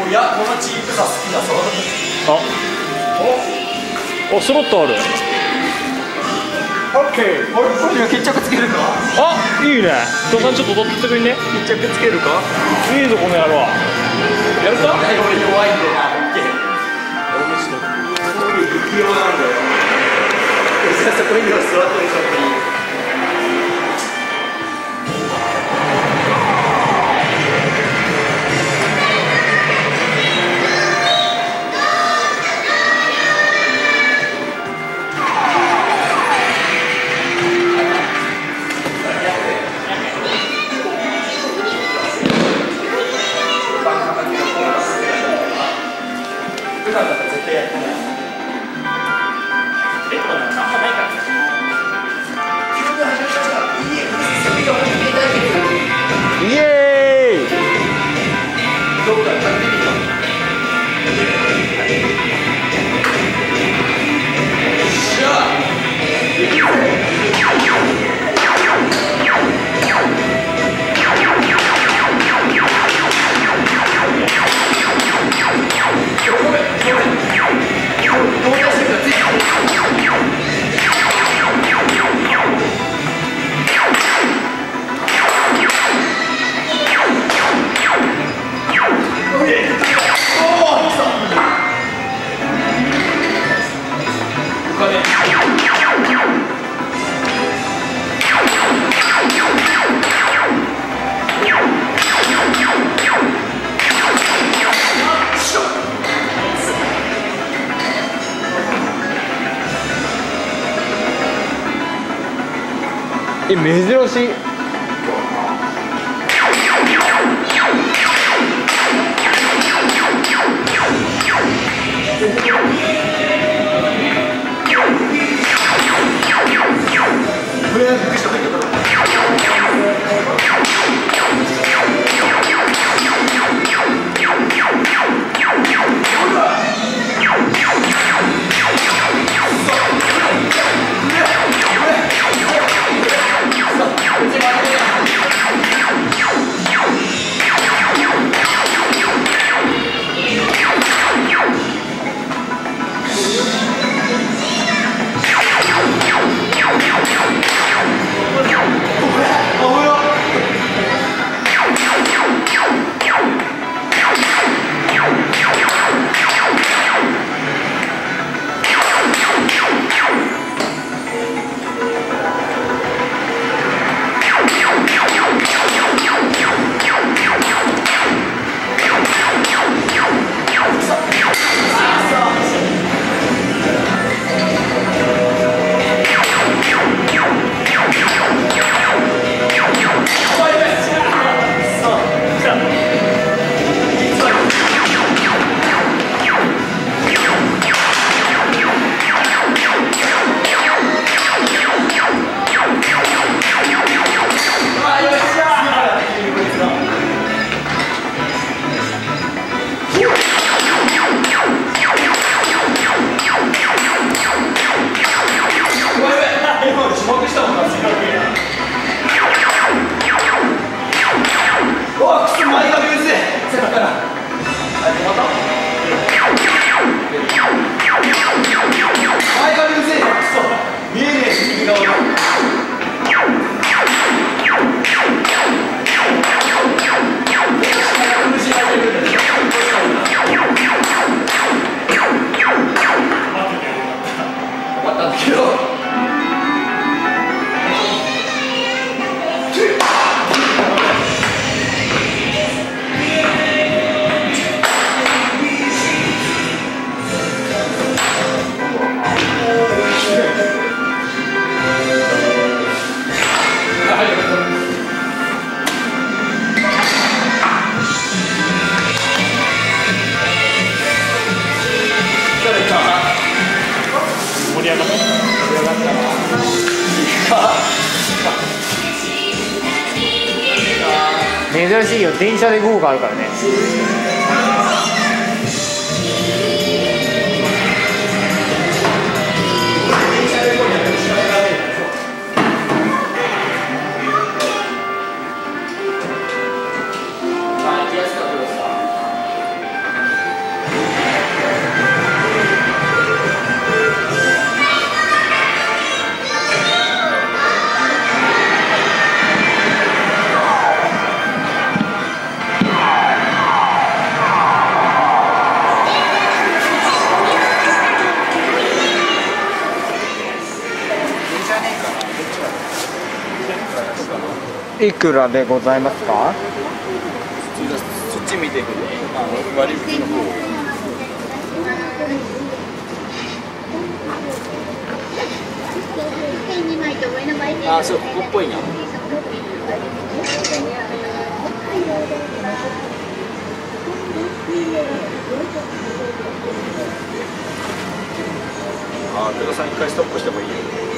いや、このチープさ好きだぞ。 お、スロットある。 オッケー。これ決着つけるか。 あ、いいね。土管ちょっと踊ってくれね。 決着つけるか。 いいぞこの野郎。やるか。 俺弱いんだよな。オッケー。俺もちょっと激弱なんだよ。じゃあそこに座ってるそこに。普段だったら絶対やってない。レッドなんかあんまないからね。 イエーイ。 どこから食べてみた。しゃあ。 珍しい。珍しいよ、電車でゴーがあるからね。 かな。 いくらでございますか？ そっち見ていくね。割引の方。あ、そう、ここっぽいな。あ、ペロさん一回ストップしてもいいよ。